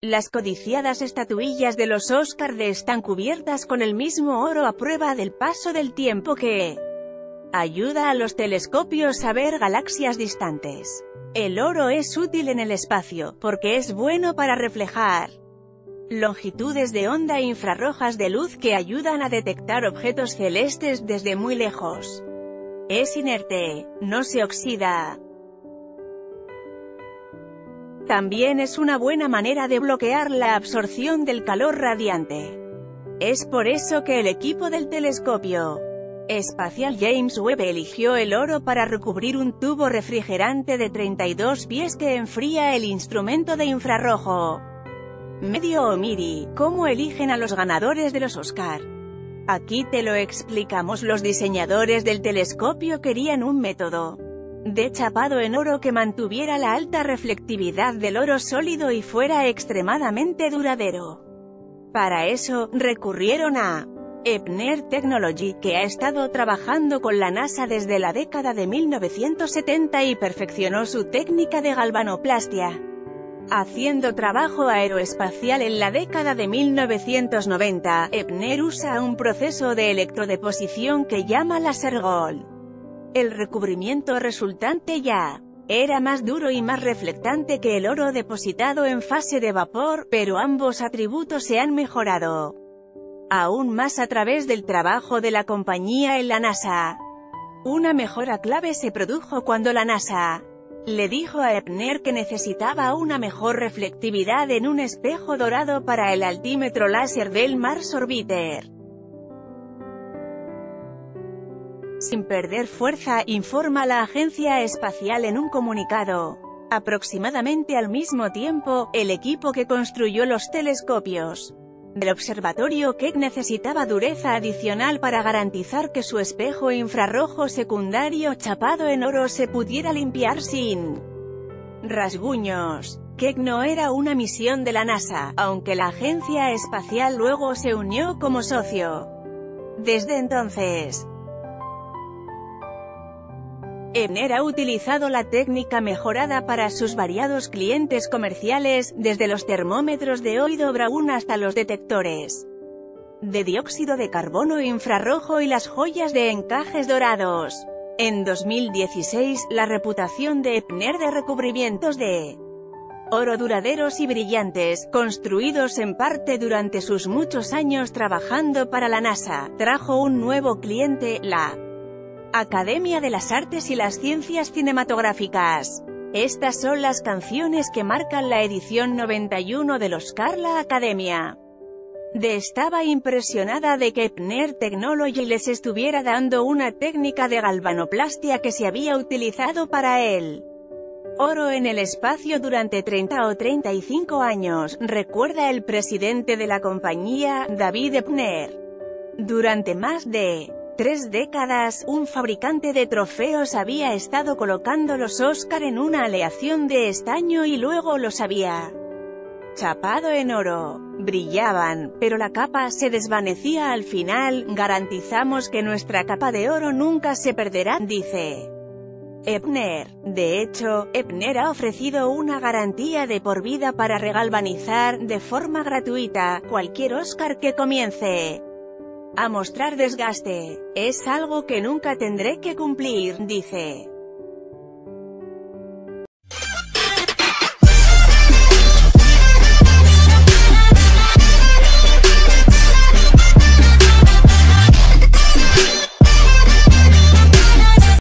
Las codiciadas estatuillas de los Oscar están cubiertas con el mismo oro a prueba del paso del tiempo que ayuda a los telescopios a ver galaxias distantes. El oro es útil en el espacio, porque es bueno para reflejar longitudes de onda infrarrojas de luz que ayudan a detectar objetos celestes desde muy lejos. Es inerte, no se oxida. También es una buena manera de bloquear la absorción del calor radiante. Es por eso que el equipo del telescopio espacial James Webb eligió el oro para recubrir un tubo refrigerante de 32 pies que enfría el instrumento de infrarrojo medio o MIRI. ¿Cómo eligen a los ganadores de los Oscar? Aquí te lo explicamos. Los diseñadores del telescopio querían un método de chapado en oro que mantuviera la alta reflectividad del oro sólido y fuera extremadamente duradero. Para eso, recurrieron a Epner Technology, que ha estado trabajando con la NASA desde la década de 1970 y perfeccionó su técnica de galvanoplastia, haciendo trabajo aeroespacial en la década de 1990. Epner usa un proceso de electrodeposición que llama láser Gold. El recubrimiento resultante ya era más duro y más reflectante que el oro depositado en fase de vapor, pero ambos atributos se han mejorado aún más a través del trabajo de la compañía en la NASA. Una mejora clave se produjo cuando la NASA le dijo a Epner que necesitaba una mejor reflectividad en un espejo dorado para el altímetro láser del Mars Orbiter. Sin perder fuerza, informa la agencia espacial en un comunicado. Aproximadamente al mismo tiempo, el equipo que construyó los telescopios del observatorio Keck necesitaba dureza adicional para garantizar que su espejo infrarrojo secundario chapado en oro se pudiera limpiar sin rasguños. Keck no era una misión de la NASA, aunque la agencia espacial luego se unió como socio. Desde entonces, Epner ha utilizado la técnica mejorada para sus variados clientes comerciales, desde los termómetros de oído Brown hasta los detectores de dióxido de carbono infrarrojo y las joyas de encajes dorados. En 2016, la reputación de Epner de recubrimientos de oro duraderos y brillantes, construidos en parte durante sus muchos años trabajando para la NASA, trajo un nuevo cliente, la Academia de las Artes y las Ciencias Cinematográficas. Estas son las canciones que marcan la edición 91 del Oscar. La Academia estaba impresionada de que Epner Technology les estuviera dando una técnica de galvanoplastia que se había utilizado para el oro en el espacio durante 30 o 35 años, recuerda el presidente de la compañía, David Epner. Durante más de 3 décadas, un fabricante de trofeos había estado colocando los Oscar en una aleación de estaño y luego los había chapado en oro. Brillaban, pero la capa se desvanecía al final. Garantizamos que nuestra capa de oro nunca se perderá, dice Epner. De hecho, Epner ha ofrecido una garantía de por vida para regalvanizar, de forma gratuita, cualquier Oscar que comience a mostrar desgaste. Es algo que nunca tendré que cumplir, dice.